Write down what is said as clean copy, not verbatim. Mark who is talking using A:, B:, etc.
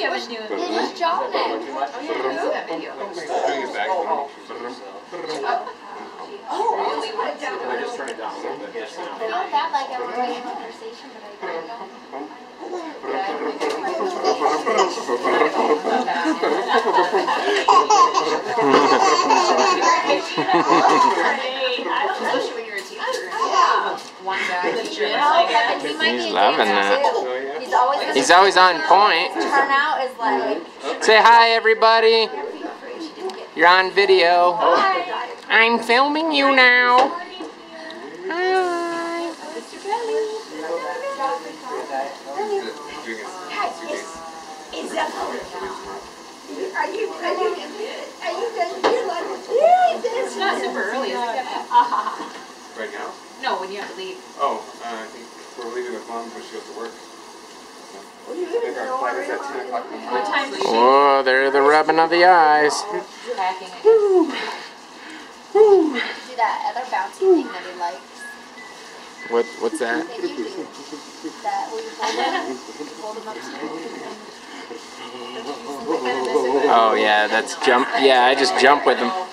A: Kevin doing?
B: He was jawing it.
A: Oh yeah, I saw that video.
C: Bring it back.
A: Really?
C: I just turn it down a little bit. Just
B: I felt bad like I was having a conversation, but I don't.
A: Especially when you're a teacher. One guy teacher.
B: He's
D: loving that.
B: He's
D: always on point.
B: Turnout is like.
D: Say hi, everybody. You're on video. I'm filming you now. Hi.
A: It's not super early, is it?
C: Right now?
A: No, when you have to leave.
C: Oh, I think we're leaving with Mom when she goes to work. I think our flight is at 10 o'clock in the morning.
A: What time is she?
D: Oh, they're the rubbing of the eyes.
A: Packing it.
B: Do that other bouncy thing that he likes.
D: What's that?
B: That you do. That where you hold them up
D: Oh yeah, that's jump. Yeah, I just jump with them.